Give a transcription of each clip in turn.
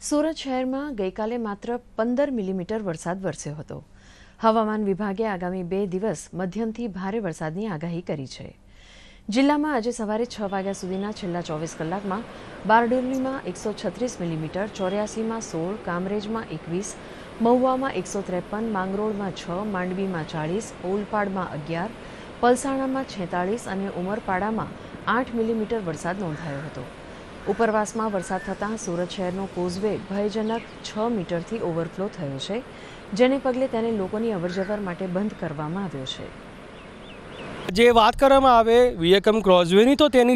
સુરત શહેરમાં ગઈકાલે માત્ર 15 મિલીમીટર વરસાદ વરસ્યો હતો। હવામાન વિભાગે આગામી 2 દિવસ મધ્યમથી ભારે વરસાદની આગાહી કરી છે। જિલ્લામાં આજે સવારે 6 વાગ્યા સુધીના છેલ્લા 24 કલાકમાં બારડોલીમાં 136 મિલીમીટર, ચોર્યાસીમાં 16, કામરેજમાં 21, મહુવામાં 153, માંગરોળમાં 6, માંડવીમાં 40, ઓલપાડમાં 11, પલસાણામાં 46 અને ઉમરપાડામાં 8 મિલીમીટર વરસાદ નોંધાયો હતો। ઉપરવાસમાં વરસાદ થતાં સુરત શહેરનો કોઝવે ભયજનક 6 મીટરથી ઓવરફ્લો થયો છે, જેને પગલે તેને લોકોની અવરજવર માટે બંધ કરવામાં આવ્યો છે। જે વાત કરવામાં આવે વીએકમ ક્રોઝવેની તો તેની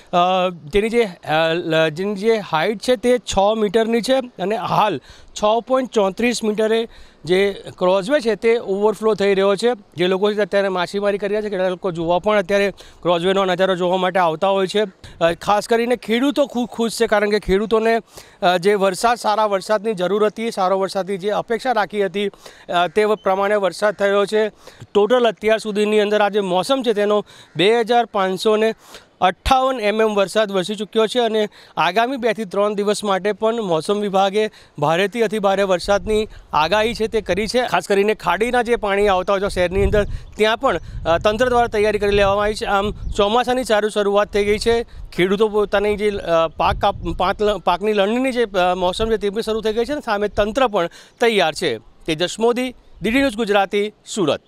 જે હાઇટ છે તે 6 મીટરની છે અને હાલ 6.34 મીટરે જે ક્રોઝવે છે તે ઓવરફ્લો થઈ રહ્યો છે। જે લોકો છે અત્યારે માછીમારી કરી રહ્યા છે, કેટલાક લોકો જોવા પણ અત્યારે ક્રોઝવેનો નજારો જોવા માટે આવતા હોય છે। ખાસ કરીને ખેડૂતો ખૂબ ખુશ છે, કારણ કે ખેડૂતોને જે સારા વરસાદની જરૂર હતી, સારો વરસાદની જે અપેક્ષા રાખી હતી તે પ્રમાણે વરસાદ થયો છે। ટોટલ અત્યાર સુધીની અંદર આ જે મોસમ છે તેનો 2558 mm વરસાદ વરસી ચૂક્યો છે અને આગામી 2 થી 3 દિવસ માટે પણ મોસમ વિભાગે ભારેથી અતિભારે વરસાદની આગાહી છે તે કરી છે। ખાસ કરીને ખાડીના જે પાણી આવતા હોય છે શહેરની અંદર, ત્યાં પણ તંત્ર દ્વારા તૈયારી કરી લેવામાં આવી છે। આમ ચોમાસાની સારી શરૂઆત થઈ ગઈ છે। ખેડૂતો પોતાની જે પાકની લણણીની જે મોસમ છે તે પણ શરૂ થઈ ગઈ છે અને સામે તંત્ર પણ તૈયાર છે। Tejas Modi, DD news Gujarati, Surat.